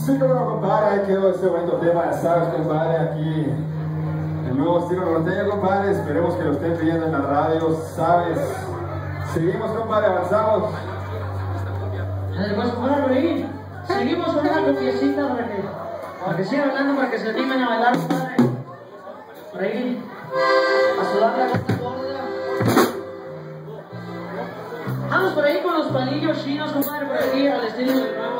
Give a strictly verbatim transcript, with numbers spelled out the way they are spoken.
Sí, bueno, compadre, ahí quedó ese bonito tema, ya sabes, compadre, aquí el nuevo estilo norteño, compadre, esperemos que lo estén pidiendo en la radio, sabes. Seguimos, compadre, avanzamos. Pues, compadre, por ahí, seguimos con una copiecita para que, para que sigan hablando, para que se animen a bailar, compadre. Por ahí, a sudar la gota gorda. Vamos por ahí con los palillos chinos, compadre, por aquí, al estilo del nuevo.